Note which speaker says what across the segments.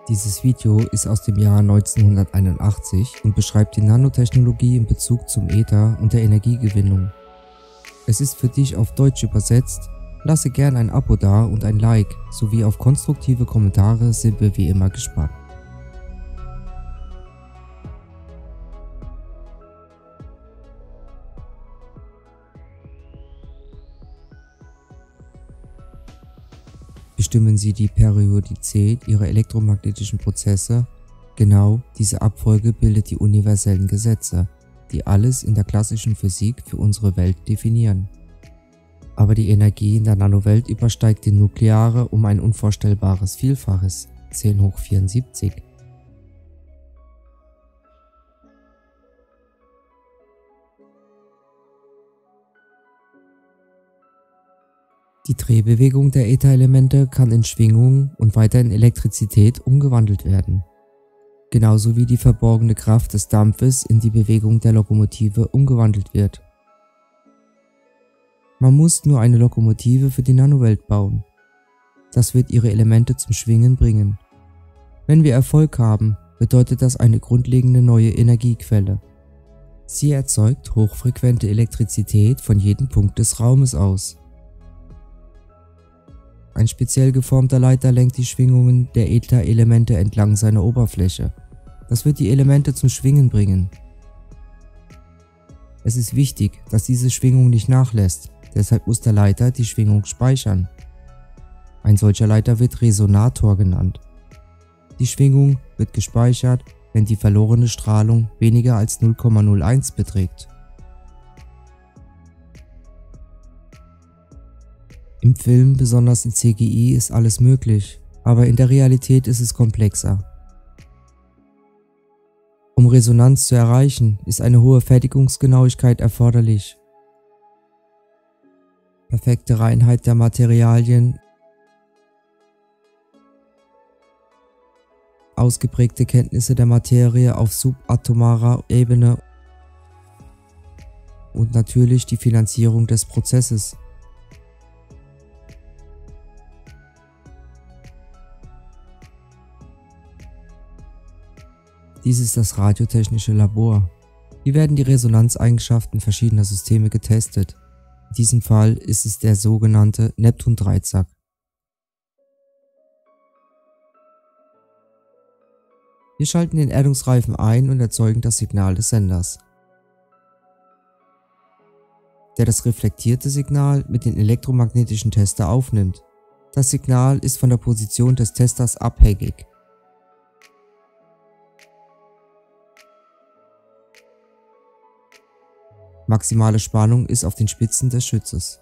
Speaker 1: Dieses Video ist aus dem Jahr 1981 und beschreibt die Nanotechnologie in Bezug zum Äther und der Energiegewinnung. Es ist für dich auf Deutsch übersetzt. Lasse gern ein Abo da und ein Like, sowie auf konstruktive Kommentare sind wir wie immer gespannt. Bestimmen Sie die Periodizität Ihrer elektromagnetischen Prozesse? Genau diese Abfolge bildet die universellen Gesetze, die alles in der klassischen Physik für unsere Welt definieren. Aber die Energie in der Nanowelt übersteigt die nukleare um ein unvorstellbares Vielfaches, 10 hoch 74. Die Drehbewegung der Ätherelemente kann in Schwingung und weiter in Elektrizität umgewandelt werden. Genauso wie die verborgene Kraft des Dampfes in die Bewegung der Lokomotive umgewandelt wird. Man muss nur eine Lokomotive für die Nanowelt bauen. Das wird ihre Elemente zum Schwingen bringen. Wenn wir Erfolg haben, bedeutet das eine grundlegende neue Energiequelle. Sie erzeugt hochfrequente Elektrizität von jedem Punkt des Raumes aus. Ein speziell geformter Leiter lenkt die Schwingungen der Ätherelemente entlang seiner Oberfläche. Das wird die Elemente zum Schwingen bringen. Es ist wichtig, dass diese Schwingung nicht nachlässt, deshalb muss der Leiter die Schwingung speichern. Ein solcher Leiter wird Resonator genannt. Die Schwingung wird gespeichert, wenn die verlorene Strahlung weniger als 0,01 beträgt. Im Film, besonders in CGI, ist alles möglich, aber in der Realität ist es komplexer. Um Resonanz zu erreichen, ist eine hohe Fertigungsgenauigkeit erforderlich. Perfekte Reinheit der Materialien, ausgeprägte Kenntnisse der Materie auf subatomarer Ebene und natürlich die Finanzierung des Prozesses. Dies ist das radiotechnische Labor. Hier werden die Resonanzeigenschaften verschiedener Systeme getestet. In diesem Fall ist es der sogenannte Neptun-Dreizack. Wir schalten den Erdungsreifen ein und erzeugen das Signal des Senders, der das reflektierte Signal mit dem elektromagnetischen Tester aufnimmt. Das Signal ist von der Position des Testers abhängig. Maximale Spannung ist auf den Spitzen des Schützes.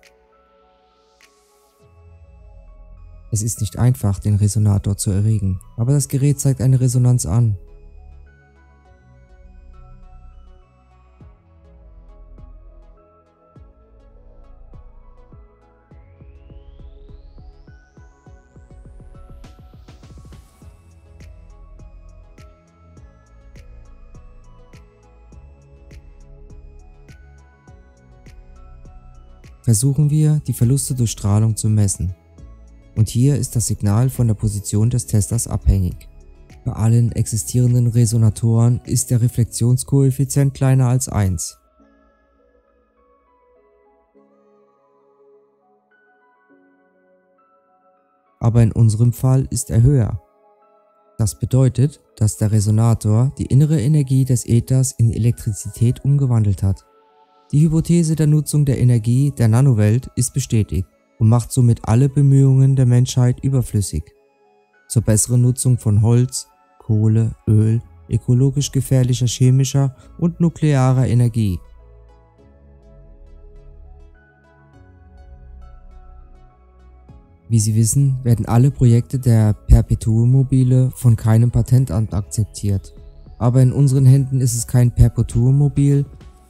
Speaker 1: Es ist nicht einfach, den Resonator zu erregen, aber das Gerät zeigt eine Resonanz an. Versuchen wir, die Verluste durch Strahlung zu messen. Und hier ist das Signal von der Position des Testers abhängig. Bei allen existierenden Resonatoren ist der Reflexionskoeffizient kleiner als 1. Aber in unserem Fall ist er höher. Das bedeutet, dass der Resonator die innere Energie des Äthers in Elektrizität umgewandelt hat. Die Hypothese der Nutzung der Energie der Nanowelt ist bestätigt und macht somit alle Bemühungen der Menschheit überflüssig. Zur besseren Nutzung von Holz, Kohle, Öl, ökologisch gefährlicher chemischer und nuklearer Energie. Wie Sie wissen, werden alle Projekte der Perpetuummobile von keinem Patentamt akzeptiert. Aber in unseren Händen ist es kein Perpetuummobil,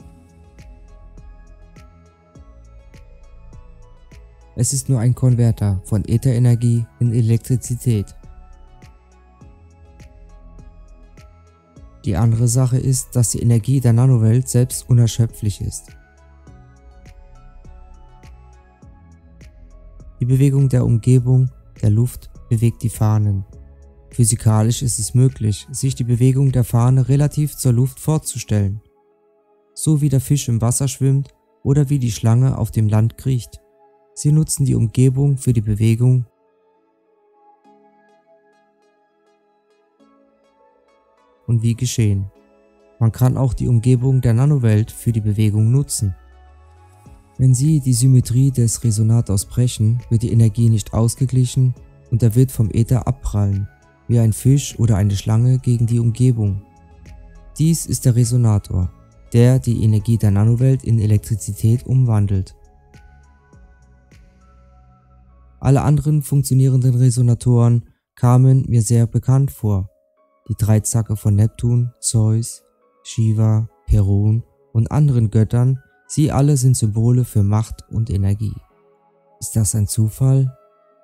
Speaker 1: es ist nur ein Konverter von Ätherenergie in Elektrizität. Die andere Sache ist, dass die Energie der Nanowelt selbst unerschöpflich ist. Die Bewegung der Umgebung, der Luft, bewegt die Fahnen. Physikalisch ist es möglich, sich die Bewegung der Fahne relativ zur Luft vorzustellen, so wie der Fisch im Wasser schwimmt oder wie die Schlange auf dem Land kriecht. Sie nutzen die Umgebung für die Bewegung und wie geschehen. Man kann auch die Umgebung der Nanowelt für die Bewegung nutzen. Wenn Sie die Symmetrie des Resonators brechen, wird die Energie nicht ausgeglichen und er wird vom Äther abprallen, wie ein Fisch oder eine Schlange gegen die Umgebung. Dies ist der Resonator, der die Energie der Nanowelt in Elektrizität umwandelt. Alle anderen funktionierenden Resonatoren kamen mir sehr bekannt vor. Die Dreizacke von Neptun, Zeus, Shiva, Perun und anderen Göttern, sie alle sind Symbole für Macht und Energie. Ist das ein Zufall?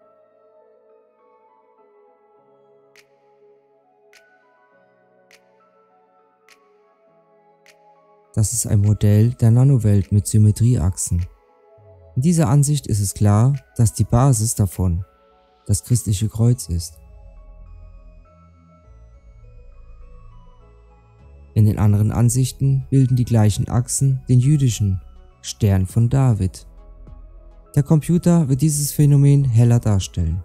Speaker 1: Das ist ein Modell der Nanowelt mit Symmetrieachsen. In dieser Ansicht ist es klar, dass die Basis davon das christliche Kreuz ist. In den anderen Ansichten bilden die gleichen Achsen den jüdischen Stern von David. Der Computer wird dieses Phänomen heller darstellen.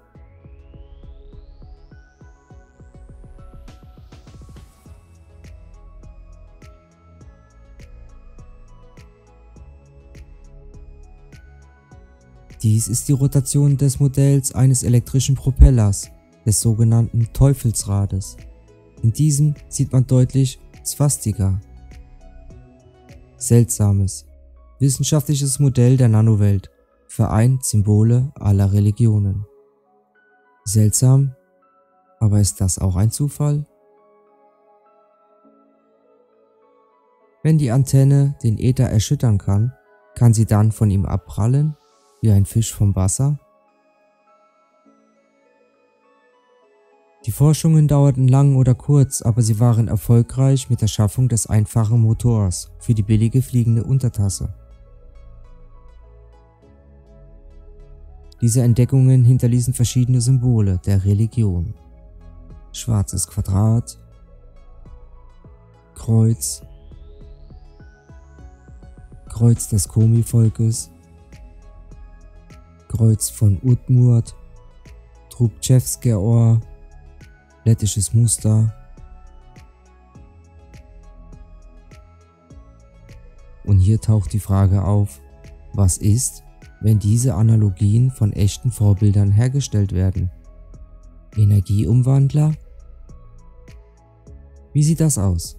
Speaker 1: Dies ist die Rotation des Modells eines elektrischen Propellers, des sogenannten Teufelsrades. In diesem sieht man deutlich Swastika. Seltsames, wissenschaftliches Modell der Nanowelt, vereint Symbole aller Religionen. Seltsam, aber ist das auch ein Zufall? Wenn die Antenne den Äther erschüttern kann sie dann von ihm abprallen, wie ein Fisch vom Wasser? Die Forschungen dauerten lang oder kurz, aber sie waren erfolgreich mit der Schaffung des einfachen Motors für die billige fliegende Untertasse. Diese Entdeckungen hinterließen verschiedene Symbole der Religion. Schwarzes Quadrat, Kreuz, Kreuz des Komi-Volkes, Kreuz von Udmurt, Trubčevské Ohr, lettisches Muster und hier taucht die Frage auf, was ist, wenn diese Analogien von echten Vorbildern hergestellt werden? Energieumwandler? Wie sieht das aus?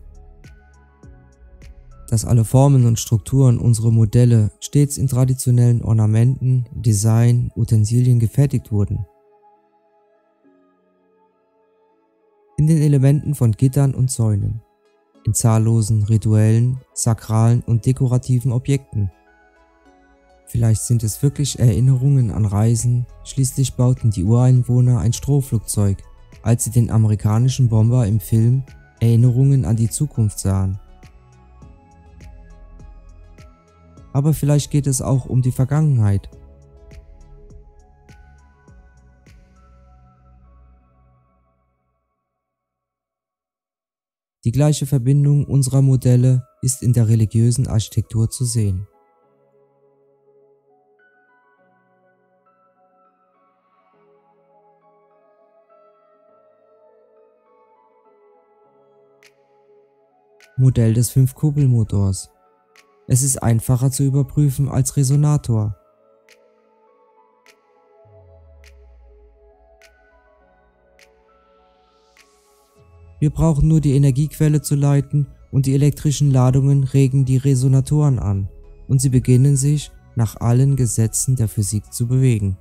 Speaker 1: Dass alle Formen und Strukturen unserer Modelle stets in traditionellen Ornamenten, Design, Utensilien gefertigt wurden. In den Elementen von Gittern und Zäunen, in zahllosen rituellen, sakralen und dekorativen Objekten. Vielleicht sind es wirklich Erinnerungen an Reisen, schließlich bauten die Ureinwohner ein Strohflugzeug, als sie den amerikanischen Bomber im Film Erinnerungen an die Zukunft sahen. Aber vielleicht geht es auch um die Vergangenheit. Die gleiche Verbindung unserer Modelle ist in der religiösen Architektur zu sehen. Modell des 5-Kuppel-Motors. Es ist einfacher zu überprüfen als Resonator. Wir brauchen nur die Energiequelle zu leiten und die elektrischen Ladungen regen die Resonatoren an und sie beginnen sich nach allen Gesetzen der Physik zu bewegen.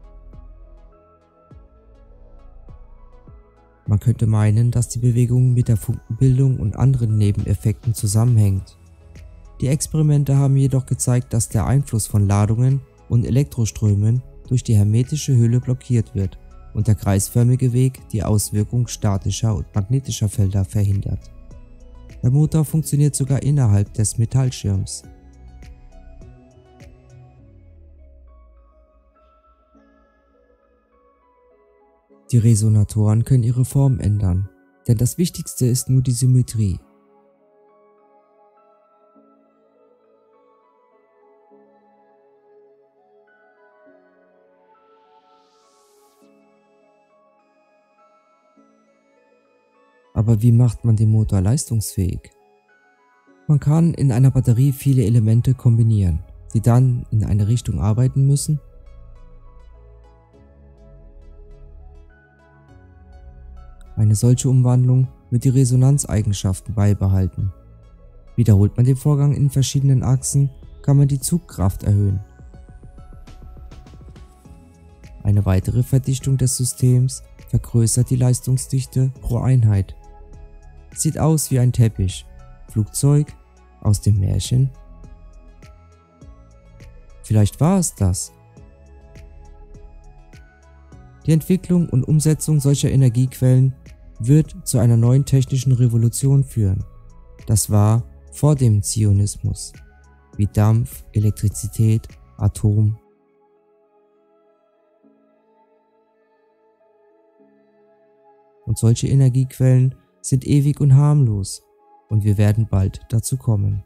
Speaker 1: Man könnte meinen, dass die Bewegung mit der Funkenbildung und anderen Nebeneffekten zusammenhängt. Die Experimente haben jedoch gezeigt, dass der Einfluss von Ladungen und Elektroströmen durch die hermetische Hülle blockiert wird und der kreisförmige Weg die Auswirkung statischer und magnetischer Felder verhindert. Der Motor funktioniert sogar innerhalb des Metallschirms. Die Resonatoren können ihre Form ändern, denn das Wichtigste ist nur die Symmetrie. Aber wie macht man den Motor leistungsfähig? Man kann in einer Batterie viele Elemente kombinieren, die dann in eine Richtung arbeiten müssen. Eine solche Umwandlung wird die Resonanzeigenschaften beibehalten. Wiederholt man den Vorgang in verschiedenen Achsen, kann man die Zugkraft erhöhen. Eine weitere Verdichtung des Systems vergrößert die Leistungsdichte pro Einheit. Sieht aus wie ein Teppich, Flugzeug aus dem Märchen. Vielleicht war es das. Die Entwicklung und Umsetzung solcher Energiequellen wird zu einer neuen technischen Revolution führen. Das war vor dem Zionismus, wie Dampf, Elektrizität, Atom. Und solche Energiequellen sind ewig und harmlos, und wir werden bald dazu kommen.